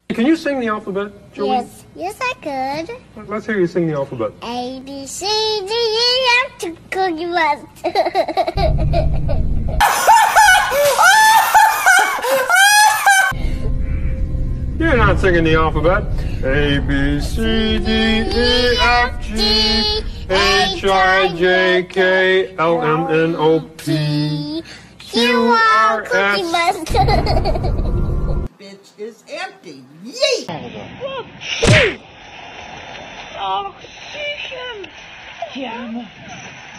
Can you sing the alphabet, Joey? Yes, I could. Let's hear you sing the alphabet. A, B, C, D, E, F, G, Cookie Monster. You're not singing the alphabet. A, B, C, D, E, F, G, H, I, J, K, L, M, N, O, P, Q, R, S. Bitch is empty. Yeet! Oh, see him. Damn.